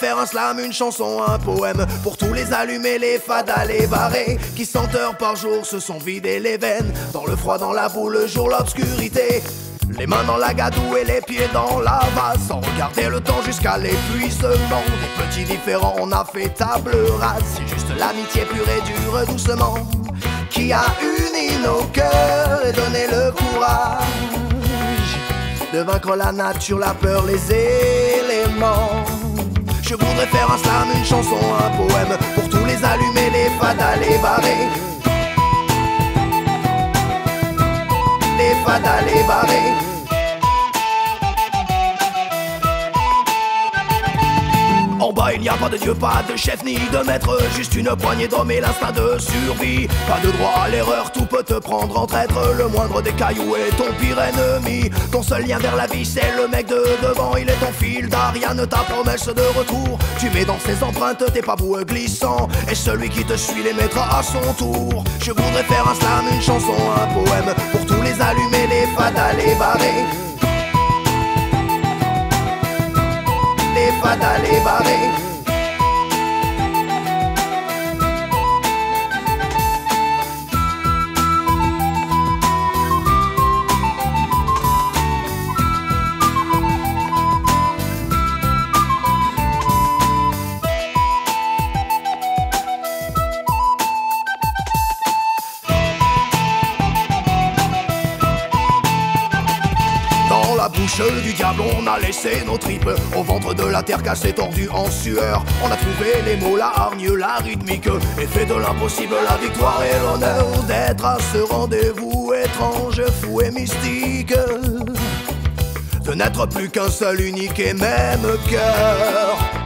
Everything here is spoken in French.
faire un slam, une chanson, un poème pour tous les allumés, les fadas, les barrés qui 100 heures par jour se sont vidés les veines. Dans le froid, dans la boue, le jour, l'obscurité. Les mains dans la gadoue et les pieds dans la vase, sans regarder le temps jusqu'à l'épuisement. Des petits différends, on a fait table rase. C'est juste l'amitié pure et dure doucement qui a uni nos cœurs et donné le courage de vaincre la nature, la peur, les éléments. Je voudrais faire un slam, une chanson, un poème pour tous les allumés, les fadas, les barrés. Les fadas, les barrés. En bas il n'y a pas de dieu, pas de chef ni de maître, juste une poignée d'hommes et l'instinct de survie. Pas de droit à l'erreur, tout peut te prendre en traître. Le moindre des cailloux est ton pire ennemi. Ton seul lien vers la vie c'est le mec de devant. Il est ton fil d'Ariane, ta promesse de retour. Tu mets dans ses empreintes tes pas boueux glissants, et celui qui te suit les mettra à son tour. Je voudrais faire un slam, une chanson, un poème pour tous les allumés, les fadas, les barrés. Les fadas, les barrés. Dans la bouche du diable on a laissé nos tripes, au ventre de la terre cassée, tordue en sueur. On a trouvé les mots, la hargne, la rythmique, et fait de l'impossible la victoire et l'honneur d'être à ce rendez-vous étrange, fou et mystique, de n'être plus qu'un seul, unique et même cœur.